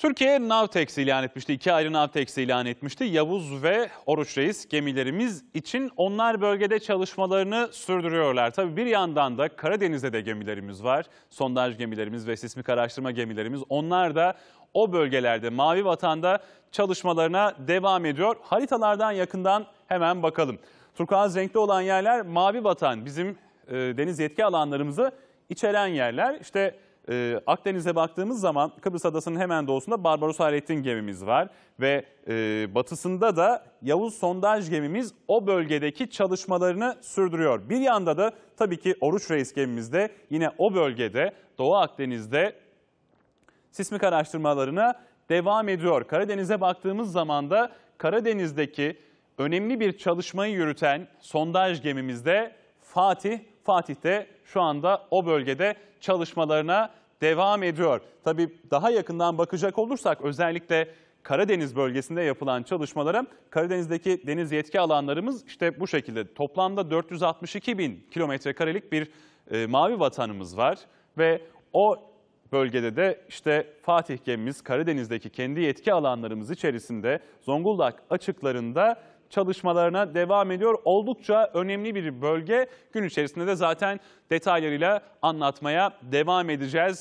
Türkiye Navtex ilan etmişti. 2 ayrı Navtex ilan etmişti. Yavuz ve Oruç Reis gemilerimiz için onlar bölgede çalışmalarını sürdürüyorlar. Tabii bir yandan da Karadeniz'de de gemilerimiz var. Sondaj gemilerimiz ve sismik araştırma gemilerimiz. Onlar da o bölgelerde Mavi Vatan'da çalışmalarına devam ediyor. Haritalardan yakından hemen bakalım. Turkuaz renkli olan yerler Mavi Vatan, bizim deniz yetki alanlarımızı içeren yerler. İşte Akdeniz'e baktığımız zaman Kıbrıs Adası'nın hemen doğusunda Barbaros Hayrettin gemimiz var. Ve batısında da Yavuz sondaj gemimiz o bölgedeki çalışmalarını sürdürüyor. Bir yanda da tabii ki Oruç Reis gemimiz de yine o bölgede Doğu Akdeniz'de sismik araştırmalarına devam ediyor. Karadeniz'e baktığımız zaman da Karadeniz'deki önemli bir çalışmayı yürüten sondaj gemimiz de Fatih. Fatih de şu anda o bölgede çalışmalarına devam ediyor. Tabii daha yakından bakacak olursak özellikle Karadeniz bölgesinde yapılan çalışmalara, Karadeniz'deki deniz yetki alanlarımız işte bu şekilde. Toplamda 462 bin kilometrekarelik bir mavi vatanımız var ve o bölgede de işte Fatih gemimiz Karadeniz'deki kendi yetki alanlarımız içerisinde Zonguldak açıklarında çalışmalarına devam ediyor. Oldukça önemli bir bölge. Gün içerisinde de zaten detaylarıyla anlatmaya devam edeceğiz.